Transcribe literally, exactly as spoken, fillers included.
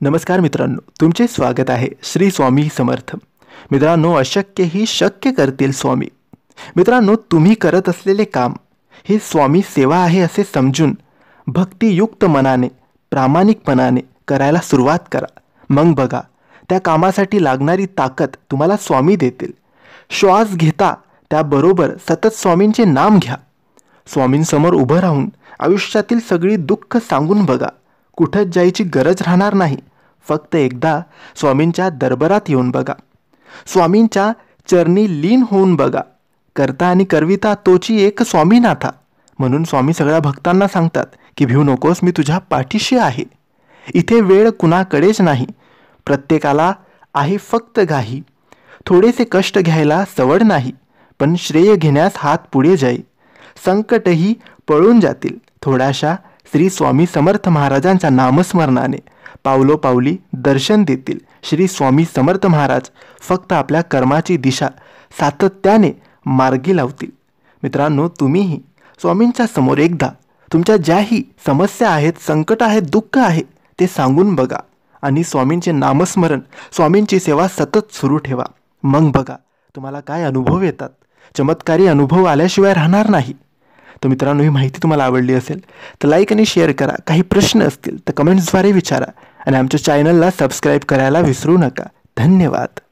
नमस्कार मित्रांनो, तुमचे स्वागत आहे श्री स्वामी समर्थ. मित्रांनो, अशक्य ही शक्य करतील स्वामी. मित्रांनो, तुम्ही करत असलेले काम हे स्वामी सेवा आहे असे समजून भक्तियुक्त मनाने प्रामाणिकपणाने करायला सुरुवात करा. मग बघा, त्या कामासाठी लागणारी ताकद तुम्हाला स्वामी देतील. श्वास घेता त्याबरोबर सतत स्वामींचे नाम घ्या. स्वामींसमोर उभं राहून आयुष्यातील सगळी दुःख सांगून बघा. कुठंच जायची गरज राहणार नाही. फक्त एकदा स्वामींच्या दरबारात येऊन बघा. स्वामींच्या चरणी लीन होऊन बघा. करता आणि करविता तोची एक स्वामीनाथा. म्हणून स्वामी सगळ्या भक्तांना सांगतात की भिऊ नकोस, मी तुझ्या पाठीशी आहे. इथे वेळ कुणाकडेच नाही, प्रत्येकाला आहे फक्त घाई. थोडेसे कष्ट घ्यायला सवड नाही, पण श्रेय घेण्यास हात पुढे जाई. संकटही पळून जातील थोड्याशा श्री स्वामी समर्थ महाराजांच्या नामस्मरणाने. पावलोपावली दर्शन देतील श्री स्वामी समर्थ महाराज. फक्त आपल्या कर्माची दिशा सातत्याने मार्गी लावतील. मित्रांनो, तुम्हीही स्वामींच्या समोर एकदा तुमच्या ज्याही समस्या आहेत, संकट आहेत, दुःख आहे ते सांगून बघा आणि स्वामींचे नामस्मरण, स्वामींची सेवा सतत सुरू ठेवा. मग बघा तुम्हाला काय अनुभव येतात. चमत्कारी अनुभव आल्याशिवाय राहणार नाही. तर मित्रांनो, ही माहिती तुम्हाला आवडली असेल तर लाईक आणि शेअर करा. काही प्रश्न असतील तर कमेंट्सद्वारे विचारा आणि आमच्या चॅनलला सबस्क्राईब करायला विसरू नका. धन्यवाद.